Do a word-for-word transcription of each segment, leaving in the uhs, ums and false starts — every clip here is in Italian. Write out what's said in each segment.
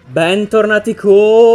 Bentornati con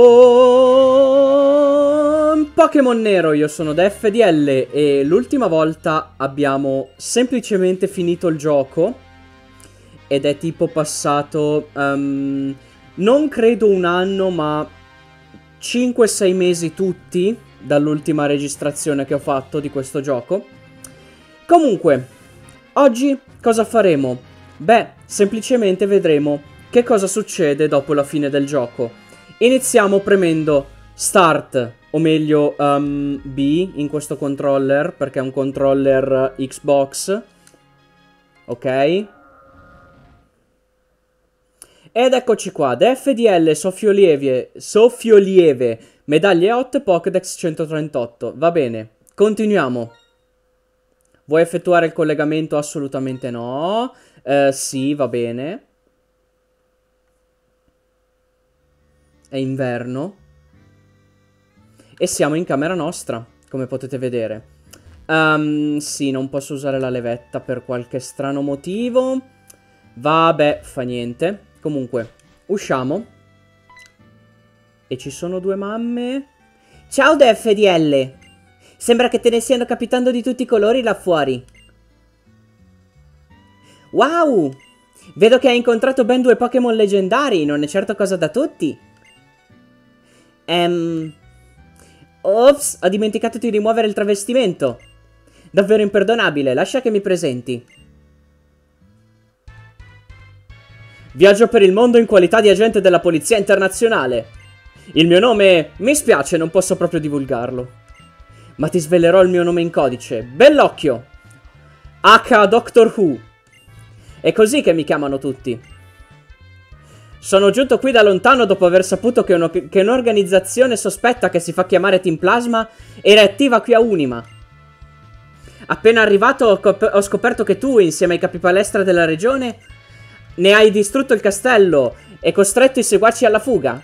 Pokémon Nero, io sono Def D L e l'ultima volta abbiamo semplicemente finito il gioco ed è tipo passato, um, non credo un anno ma cinque sei mesi tutti dall'ultima registrazione che ho fatto di questo gioco. Comunque, oggi cosa faremo? Beh, semplicemente vedremo che cosa succede dopo la fine del gioco. Iniziamo premendo Start, o meglio um, B in questo controller, perché è un controller Xbox. Ok. Ed eccoci qua, Def D L, Soffiolieve, Soffiolieve, medaglie otto, Pokédex centotrentotto. Va bene, continuiamo. Vuoi effettuare il collegamento? Assolutamente no. Uh, sì, va bene. È inverno e siamo in camera nostra, come potete vedere. Um, sì, non posso usare la levetta per qualche strano motivo. Vabbè, fa niente. Comunque, usciamo. E ci sono due mamme. Ciao Def D L. Sembra che te ne stiano capitando di tutti i colori là fuori. Wow! Vedo che hai incontrato ben due Pokémon leggendari, non è certo cosa da tutti. Ehm... Ops, ho dimenticato di rimuovere il travestimento. Davvero imperdonabile, lascia che mi presenti. Viaggio per il mondo in qualità di agente della Polizia Internazionale. Il mio nome... mi spiace, non posso proprio divulgarlo. Ma ti svelerò il mio nome in codice. Bellocchio! H. Doctor Who. È così che mi chiamano tutti. Sono giunto qui da lontano dopo aver saputo che un'organizzazione sospetta che si fa chiamare Team Plasma era attiva qui a Unima. Appena arrivato ho, ho scoperto che tu, insieme ai capipalestra della regione, ne hai distrutto il castello e costretto i seguaci alla fuga.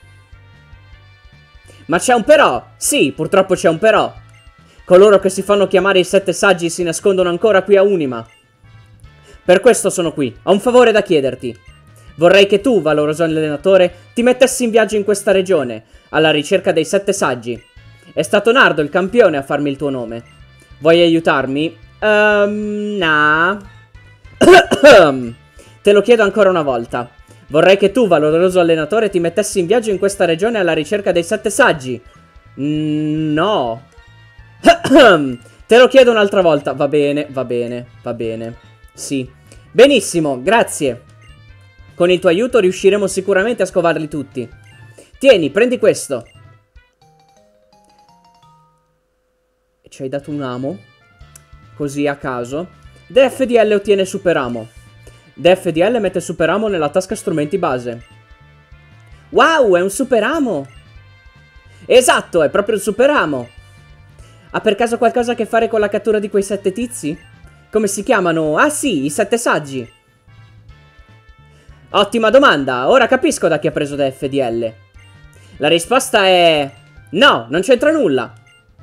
Ma c'è un però! Sì, purtroppo c'è un però. Coloro che si fanno chiamare i Sette Saggi si nascondono ancora qui a Unima. Per questo sono qui, ho un favore da chiederti. Vorrei che tu, valoroso allenatore, ti mettessi in viaggio in questa regione, alla ricerca dei Sette Saggi. È stato Nardo il campione a farmi il tuo nome. Vuoi aiutarmi? Ehm, um, nah. Te lo chiedo ancora una volta. Vorrei che tu, valoroso allenatore, ti mettessi in viaggio in questa regione alla ricerca dei Sette Saggi. Mm, no. Te lo chiedo un'altra volta. Va bene, va bene, va bene. Sì. Benissimo, grazie. Con il tuo aiuto riusciremo sicuramente a scovarli tutti. Tieni, prendi questo. Ci hai dato un amo. Così a caso. Def D L ottiene super amo. Def D L mette super amo nella tasca strumenti base. Wow, è un super amo. Esatto, è proprio il super amo. Ha per caso qualcosa a che fare con la cattura di quei sette tizi? Come si chiamano? Ah sì, i Sette Saggi. Ottima domanda, ora capisco da chi ha preso Def D L. La risposta è... no, non c'entra nulla.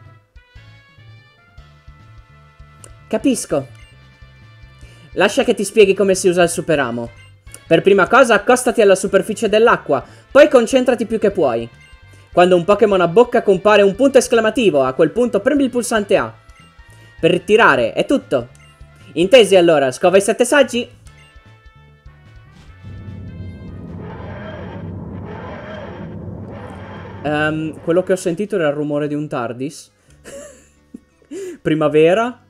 Capisco. Lascia che ti spieghi come si usa il superamo. Per prima cosa accostati alla superficie dell'acqua, poi concentrati più che puoi. Quando un Pokémon abbocca compare un punto esclamativo, a quel punto premi il pulsante A. Per ritirare, è tutto. Intesi allora, scova i Sette Saggi? Um, quello che ho sentito era il rumore di un TARDIS. Primavera.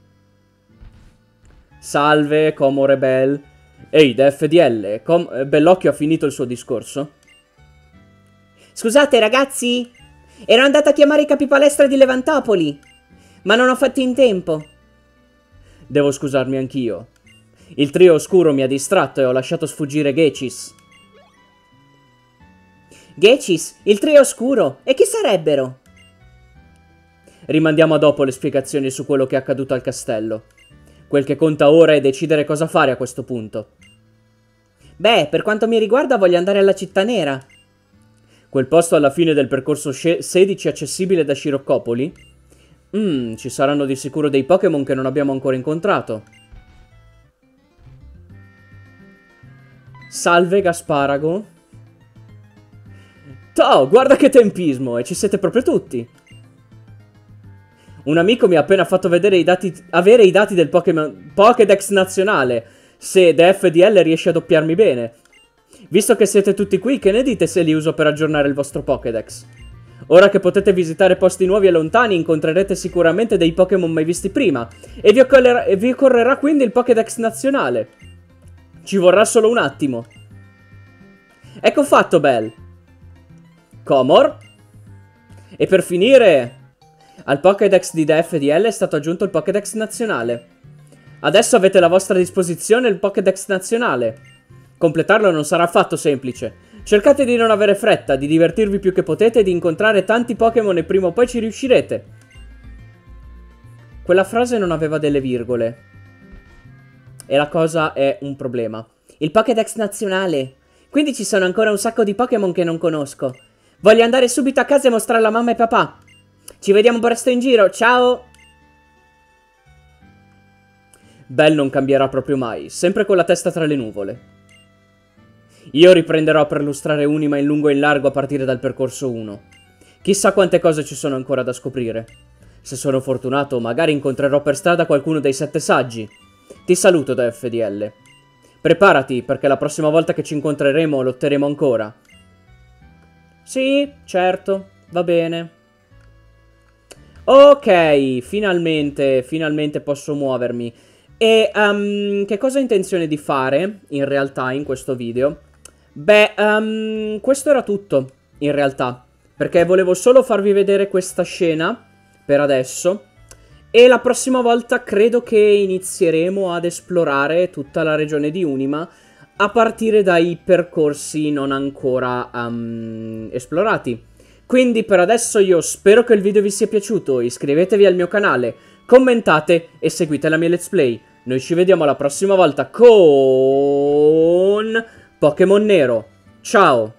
Salve, Como Rebel. Ehi, Def D L, Com Bellocchio ha finito il suo discorso? Scusate ragazzi, ero andata a chiamare i capipalestra di Levantopoli, ma non ho fatto in tempo. Devo scusarmi anch'io. Il trio oscuro mi ha distratto e ho lasciato sfuggire Gecis. Gecis, il trio oscuro, e chi sarebbero? Rimandiamo a dopo le spiegazioni su quello che è accaduto al castello. Quel che conta ora è decidere cosa fare a questo punto. Beh, per quanto mi riguarda voglio andare alla Città Nera. Quel posto alla fine del percorso sedici accessibile da Sciroccopoli? Mmm, ci saranno di sicuro dei Pokémon che non abbiamo ancora incontrato. Salve Gasparago. Toh, guarda che tempismo, e ci siete proprio tutti. Un amico mi ha appena fatto vedere i dati, avere i dati del Pokémon Pokédex nazionale, se The F D L riesce a doppiarmi bene. Visto che siete tutti qui, che ne dite se li uso per aggiornare il vostro Pokédex? Ora che potete visitare posti nuovi e lontani, incontrerete sicuramente dei Pokémon mai visti prima, e vi, occorrerà, e vi occorrerà quindi il Pokédex nazionale. Ci vorrà solo un attimo. Ecco fatto, Bell. Comor. E per finire, al Pokédex di The F D L è stato aggiunto il Pokédex nazionale. Adesso avete a vostra disposizione il Pokédex nazionale. Completarlo non sarà affatto semplice. Cercate di non avere fretta, di divertirvi più che potete e di incontrare tanti Pokémon e prima o poi ci riuscirete. Quella frase non aveva delle virgole. E la cosa è un problema. Il Pokédex nazionale. Quindi ci sono ancora un sacco di Pokémon che non conosco. Voglio andare subito a casa e mostrarlo a mamma e papà. Ci vediamo presto in giro, ciao! Bell non cambierà proprio mai, sempre con la testa tra le nuvole. Io riprenderò a perlustrare Unima in lungo e in largo a partire dal percorso uno. Chissà quante cose ci sono ancora da scoprire. Se sono fortunato, magari incontrerò per strada qualcuno dei sette saggi. Ti saluto da F D L. Preparati, perché la prossima volta che ci incontreremo lotteremo ancora. Sì, certo, va bene. Ok, finalmente, finalmente posso muovermi. E um, che cosa ho intenzione di fare, in realtà, in questo video? Beh, um, questo era tutto, in realtà. Perché volevo solo farvi vedere questa scena, per adesso. E la prossima volta credo che inizieremo ad esplorare tutta la regione di Unima, a partire dai percorsi non ancora um, esplorati. Quindi per adesso io spero che il video vi sia piaciuto, iscrivetevi al mio canale, commentate e seguite la mia Let's Play. Noi ci vediamo la prossima volta con Pokémon Nero. Ciao!